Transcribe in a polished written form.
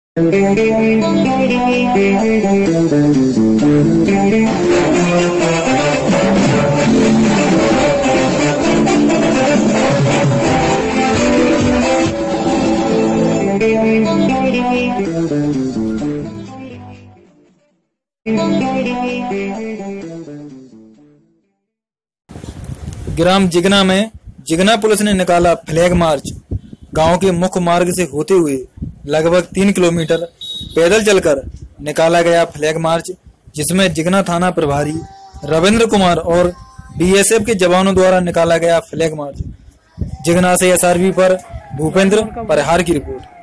ग्राम जिगना में जिगना पुलिस ने निकाला फ्लैग मार्च। गांव के मुख्य मार्ग से होते हुए लगभग 3 किलोमीटर पैदल चलकर निकाला गया फ्लैग मार्च, जिसमें जिगना थाना प्रभारी रविंद्र कुमार और बीएसएफ के जवानों द्वारा निकाला गया फ्लैग मार्च। जिगना से एसआरबी पर भूपेंद्र परिहार की रिपोर्ट।